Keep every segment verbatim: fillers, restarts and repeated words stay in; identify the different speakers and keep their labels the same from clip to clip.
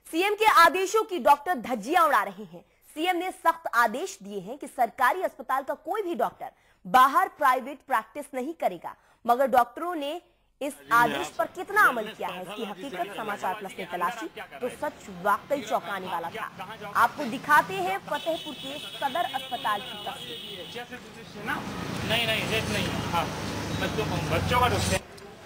Speaker 1: CM के आदेशों की डॉक्टर धज्जियां उड़ा रहे हैं। सीएम ने सख्त आदेश दिए हैं कि सरकारी अस्पताल का कोई भी डॉक्टर बाहर प्राइवेट प्रैक्टिस नहीं करेगा, मगर डॉक्टरों ने इस आदेश पर कितना अमल किया है, इसकी हकीकत समाचार प्लस ने तलाशी तो सच वाकई चौंकाने वाला था। आपको दिखाते हैं फतेहपुर के सदर अस्पताल की तस्वीर।
Speaker 2: नहीं नहीं रेट नहीं, हाँ बच्चों बच्चों का डॉक्टर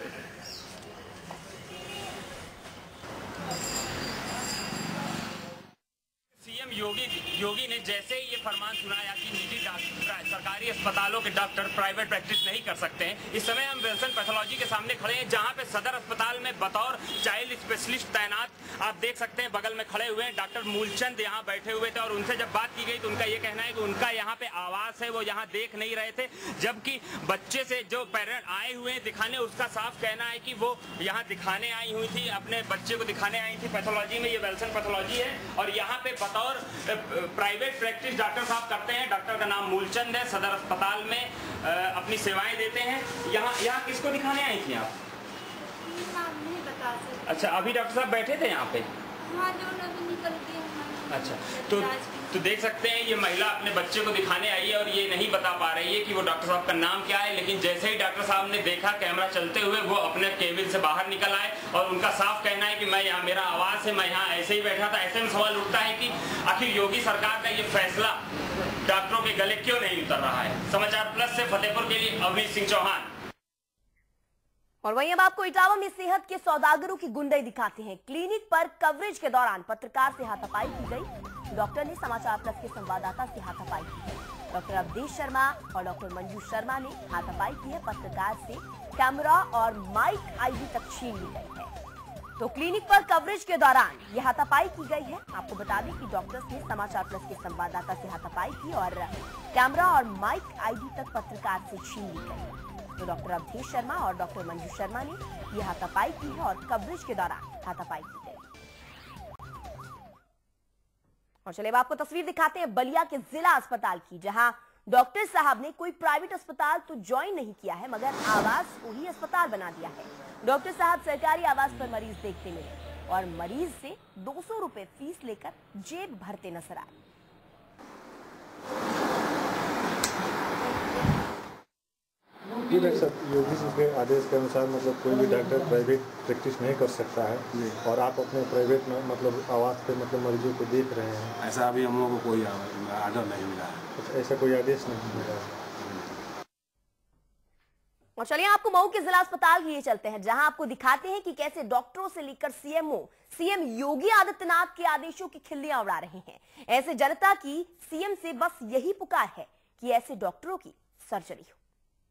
Speaker 2: सीएम योगी योगी ने जैसे ही ये फरमान सुनाया कि निजी सरकारी अस्पतालों के डॉक्टर प्राइवेट प्रैक्टिस नहीं कर सकते हैं, इस समय हम विल्सन पैथोलॉजी के सामने खड़े हैं, जहां पे सदर अस्पताल में बतौर चाइल्ड स्पेशलिस्ट तैनात आप देख सकते हैं बगल में खड़े हुए हैं डॉक्टर मूलचंद यहाँ बैठे हुए थे। और उनसे जब बात की गई तो उनका ये कहना है कि उनका यहाँ पे आवास है, वो यहाँ देख नहीं रहे थे, जबकि बच्चे से जो पेरेंट आए हुए हैं दिखाने, उसका साफ कहना है कि वो यहाँ दिखाने आई हुई थी, अपने बच्चे को दिखाने आई थी पैथोलॉजी में। ये विल्सन पैथोलॉजी है और यहाँ पे बतौर प्राइवेट प्रैक्टिस डॉक्टर साहब करते हैं। डॉक्टर का नाम मूलचंद है, सदर अस्पताल में आ, अपनी सेवाएं देते हैं। यहाँ यहाँ किसको दिखाने आई थी आप?
Speaker 3: नहीं बता सकते।
Speaker 2: अच्छा, अभी डॉक्टर साहब बैठे थे यहाँ पे?
Speaker 3: हाँ, जो नदी निकल गई।
Speaker 2: अच्छा, तो तो देख सकते हैं ये महिला अपने बच्चे को दिखाने आई है और ये नहीं बता पा रही है कि वो डॉक्टर साहब का नाम क्या है, लेकिन जैसे ही डॉक्टर साहब ने देखा कैमरा चलते हुए, वो अपने केबिन से बाहर निकल आए और उनका साफ कहना है कि मैं यहाँ, मेरा आवास है, मैं यहाँ ऐसे ही बैठा था। ऐसे में सवाल उठता है कि आखिर योगी सरकार का ये फैसला डॉक्टरों के गले क्यों नहीं उतर रहा है। समाचार प्लस से फतेहपुर के लिए अवनीश सिंह चौहान।
Speaker 1: और वहीं अब आपको इटावा में सेहत के सौदागरों की गुंडई दिखाते हैं। क्लिनिक पर कवरेज के दौरान पत्रकार से हाथापाई की गई। डॉक्टर ने समाचार प्लस के संवाददाता से हाथापाई की है। डॉक्टर अवधेश शर्मा और डॉक्टर मंजू शर्मा ने हाथापाई की है। पत्रकार से कैमरा और माइक आईडी तक छीन ली गई है। तो क्लिनिक पर कवरेज के दौरान यह हाथापाई की गई है। आपको बता दें कि डॉक्टर्स ने समाचार प्लस के संवाददाता से हाथापाई की और कैमरा और माइक आईडी तक पत्रकार से छीन ली गई। तो डॉक्टर अवधेश शर्मा और डॉक्टर मंजू शर्मा ने यह हाथापाई की है और कवरेज के दौरान हाथापाई की गई। और चलिए अब आपको तस्वीर दिखाते हैं बलिया के जिला अस्पताल की, जहां डॉक्टर साहब ने कोई प्राइवेट अस्पताल तो ज्वाइन नहीं किया है, मगर आवास को ही अस्पताल बना दिया है। डॉक्टर साहब सरकारी आवास पर मरीज देखते मिले और मरीज से दो सौ रुपए फीस लेकर जेब भरते नजर आए।
Speaker 4: जी डॉक्टर साहब, योगी जी के आदेश के अनुसार मतलब कोई भी डॉक्टर प्राइवेट प्रैक्टिस नहीं कर सकता है और आप अपने प्राइवेट में मतलब आवास पे मतलब मरीजों को देख रहे हैं।
Speaker 5: ऐसा अभी हम लोगों को कोई आर्डर नहीं मिला है।
Speaker 4: ऐसा कोई आदेश नहीं मिला है।
Speaker 1: और चलिए आपको मऊ के जिला अस्पताल लिए चलते हैं, जहां आपको दिखाते हैं कि कैसे डॉक्टरों से लेकर सीएमओ सीएम योगी आदित्यनाथ के आदेशों की खिल्लियां उड़ा रहे हैं। ऐसे जनता की सीएम से बस यही पुकार है कि ऐसे डॉक्टरों की सर्जरी हो।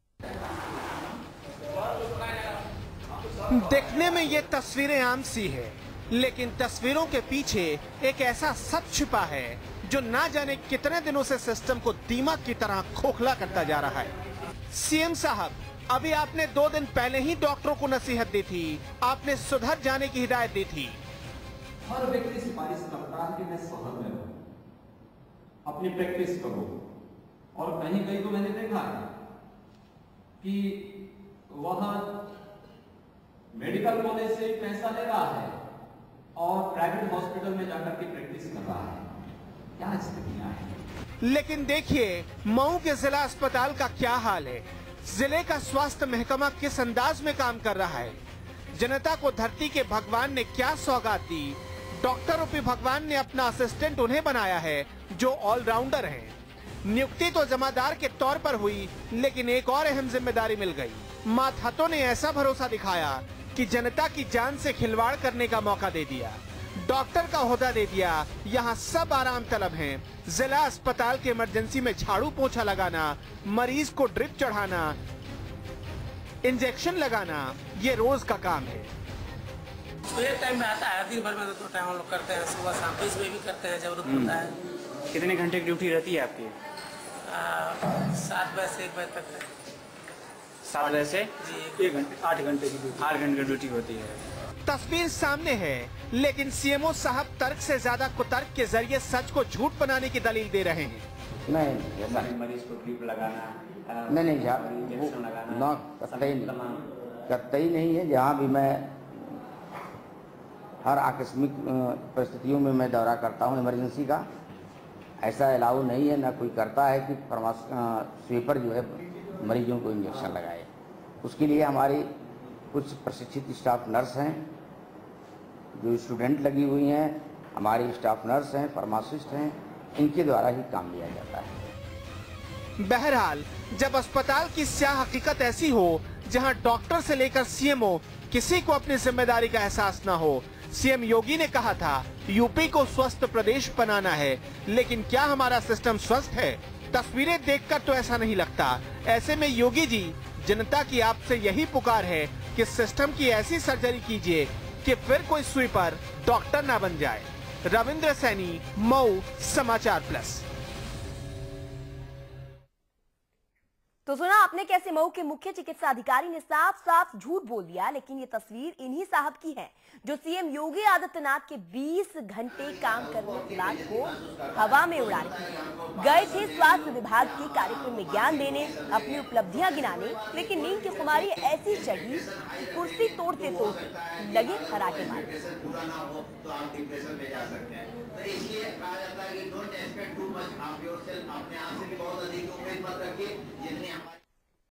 Speaker 6: देखने में ये तस्वीरें आम सी है, लेकिन तस्वीरों के पीछे एक ऐसा सच छिपा है जो ना जाने कितने दिनों से सिस्टम को दीमक की तरह खोखला करता जा रहा है। सीएम साहब, अभी आपने दो दिन पहले ही डॉक्टरों को नसीहत दी थी, आपने सुधर जाने की हिदायत दी थी।
Speaker 7: हर व्यक्ति सिफारिश करता है कि मैं शहर में रहूं, अपनी प्रैक्टिस करूं, और कहीं कहीं तो मैंने देखा है कि वहां मेडिकल कॉलेज से पैसा ले रहा है और प्राइवेट हॉस्पिटल में जाकर के प्रैक्टिस कर रहा है। क्या स्थितियां हैं।
Speaker 6: लेकिन देखिए मऊ के जिला अस्पताल का क्या हाल है। जिले का स्वास्थ्य महकमा किस अंदाज में काम कर रहा है। जनता को धरती के भगवान ने क्या सौगात दी। डॉक्टर रूपी भगवान ने अपना असिस्टेंट उन्हें बनाया है जो ऑलराउंडर हैं। नियुक्ति तो जमादार के तौर पर हुई, लेकिन एक और अहम जिम्मेदारी मिल गई। मातहतों ने ऐसा भरोसा दिखाया कि जनता की जान से खिलवाड़ करने का मौका दे दिया। डॉक्टर का ओहदा दे दिया। यहाँ सब आराम तलब हैं। जिला अस्पताल के इमरजेंसी में झाड़ू पोछा लगाना, मरीज को ड्रिप चढ़ाना, इंजेक्शन लगाना, ये रोज का काम है।
Speaker 8: एक टाइम में आता है, दिन भर में दो टाइम हम लोग करते हैं, सुबह शाम बीच में भी करते हैं जरूरत पड़ता है।
Speaker 2: कितने घंटे की ड्यूटी रहती है आपकी?
Speaker 8: सात बजे से एक बजे तक है।
Speaker 2: सात बजे से
Speaker 8: जी
Speaker 2: एक घंटे आठ घंटे की आठ घंटे की ड्यूटी होती है।
Speaker 6: तस्वीर सामने है, लेकिन सीएमओ साहब तर्क से ज्यादा कुतर्क के जरिए सच को झूठ बनाने की दलील दे रहे हैं।
Speaker 9: नहीं, ऐसा
Speaker 2: मरीज को ड्रिप लगाना,
Speaker 9: नहीं नहीं
Speaker 2: इंजेक्शन लगाना,
Speaker 9: कतई नहीं कतई नहीं है। जहाँ भी मैं हर आकस्मिक परिस्थितियों में मैं दौरा करता हूं इमरजेंसी का। ऐसा अलाउ नहीं है, ना कोई करता है कि स्वीपर जो है मरीजों को इंजेक्शन लगाए। उसके लिए हमारी कुछ प्रशिक्षित स्टाफ नर्स हैं, जो स्टूडेंट लगी हुई हैं, हमारी स्टाफ नर्स हैं, फार्मासिस्ट हैं, इनके द्वारा ही काम लिया जाता है।
Speaker 6: बहरहाल, जब अस्पताल की स्याह हकीकत ऐसी हो जहां डॉक्टर से लेकर सीएमओ किसी को अपनी जिम्मेदारी का एहसास न हो। सीएम योगी ने कहा था यूपी को स्वस्थ प्रदेश बनाना है, लेकिन क्या हमारा सिस्टम स्वस्थ है? तस्वीरें देखकर तो ऐसा नहीं लगता। ऐसे में योगी जी, जनता की आपसे यही पुकार है कि सिस्टम की ऐसी सर्जरी कीजिए कि फिर कोई स्वीपर डॉक्टर ना बन जाए। रविंद्र सैनी, मऊ, समाचार प्लस।
Speaker 1: तो सुना आपने कैसे मऊ के मुख्य चिकित्सा अधिकारी ने साफ साफ झूठ बोल दिया, लेकिन ये तस्वीर इन्हीं साहब की है जो सीएम योगी आदित्यनाथ के बीस घंटे काम करने की बात को हवा में उड़ा रहे थे। गए थे स्वास्थ्य विभाग के कार्यक्रम में ज्ञान देने, अपनी उपलब्धियां गिनाने, लेकिन नींद की खुमारी ऐसी चढ़ी कि कुर्सी तोड़ते तोड़ते लगे खराटे मारने।
Speaker 10: तो इसलिए कहा जाता है कि don't expect too much of yourself. अपने आप से भी बहुत अधिक उम्मीद मत रखिए, जितनी हमारी